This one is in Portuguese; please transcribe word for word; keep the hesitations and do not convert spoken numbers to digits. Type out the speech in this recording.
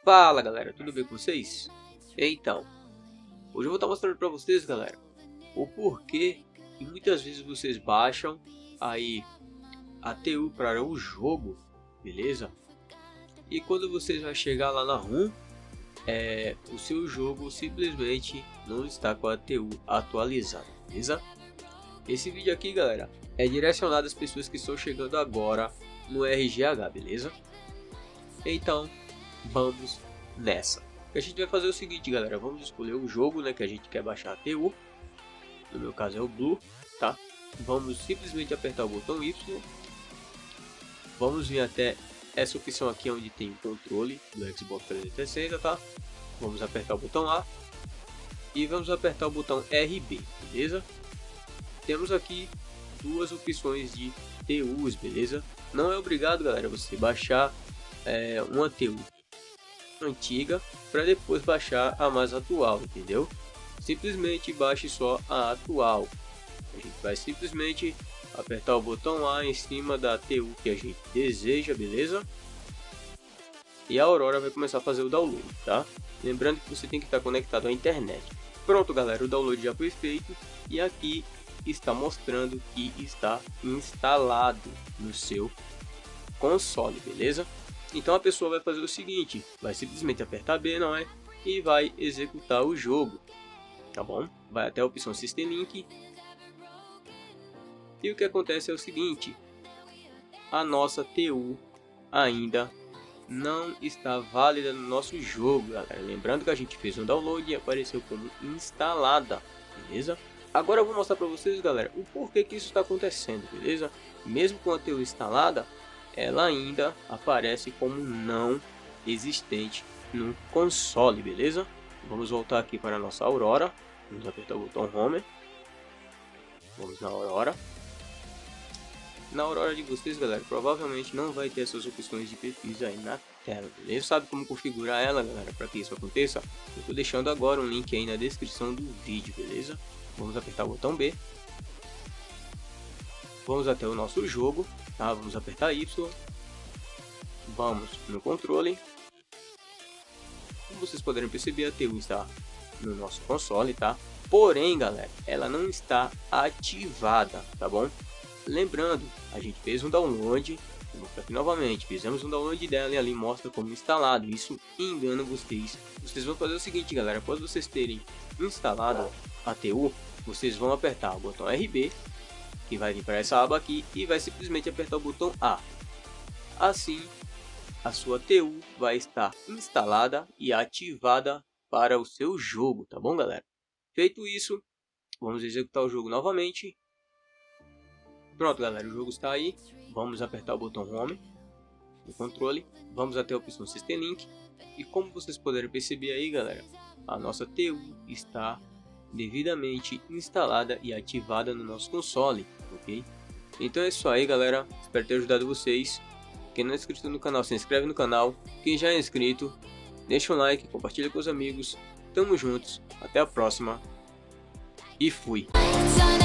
Fala galera, tudo bem com vocês? Então, hoje eu vou estar mostrando para vocês, galera, o porquê que muitas vezes vocês baixam aí a T U para o jogo, beleza? E quando vocês vão chegar lá na ROM, é, o seu jogo simplesmente não está com a T U atualizada, beleza? Esse vídeo aqui, galera, é direcionado às pessoas que estão chegando agora no R G H, beleza? Então, vamos nessa. A gente vai fazer o seguinte, galera, vamos escolher o jogo, né, que a gente quer baixar a T U. No meu caso é o Blue, tá? Vamos simplesmente apertar o botão Y. Vamos vir até essa opção aqui onde tem o controle do Xbox trezentos e sessenta, tá? Vamos apertar o botão A e vamos apertar o botão R B, beleza? Temos aqui duas opções de T Us, beleza? Não é obrigado, galera, você baixar é, uma T U antiga para depois baixar a mais atual, entendeu? Simplesmente baixe só a atual. A gente vai simplesmente apertar o botão A em cima da T U que a gente deseja, beleza? E a Aurora vai começar a fazer o download, tá? Lembrando que você tem que estar conectado à internet. Pronto, galera, o download já foi feito e aqui está mostrando que está instalado no seu console, beleza? Então a pessoa vai fazer o seguinte, vai simplesmente apertar B, não é? E vai executar o jogo, tá bom? Vai até a opção System Link. E o que acontece é o seguinte, a nossa T U ainda não está válida no nosso jogo, galera. Lembrando que a gente fez um download e apareceu como instalada, beleza? Agora eu vou mostrar para vocês, galera, o porquê que isso está acontecendo, beleza? Mesmo com a T U instalada, ela ainda aparece como não existente no console, beleza? Vamos voltar aqui para a nossa Aurora. Vamos apertar o botão Home. Vamos na Aurora. Na Aurora de vocês, galera, provavelmente não vai ter essas opções de pesquisa aí na tela, beleza? Sabe como configurar ela, galera, para que isso aconteça? Eu estou deixando agora um link aí na descrição do vídeo, beleza? Vamos apertar o botão B. Vamos até o nosso jogo, tá? Vamos apertar Y. Vamos no controle. Como vocês poderem perceber, a T U está no nosso console, tá? Porém, galera, ela não está ativada, tá bom? Lembrando, a gente fez um download, vou mostrar aqui novamente, fizemos um download dela e ali mostra como instalado. Isso engana vocês. Vocês vão fazer o seguinte, galera, após vocês terem instalado a T U, vocês vão apertar o botão R B, que vai vir para essa aba aqui, e vai simplesmente apertar o botão A. Assim, a sua T U vai estar instalada e ativada para o seu jogo, tá bom, galera? Feito isso, vamos executar o jogo novamente. Pronto, galera, o jogo está aí. Vamos apertar o botão Home no controle, vamos até a opção System Link, e como vocês puderam perceber aí, galera, a nossa T U está devidamente instalada e ativada no nosso console, ok? Então é isso aí, galera, espero ter ajudado vocês. Quem não é inscrito no canal, se inscreve no canal. Quem já é inscrito, deixa um like, compartilha com os amigos. Tamo juntos, até a próxima e fui!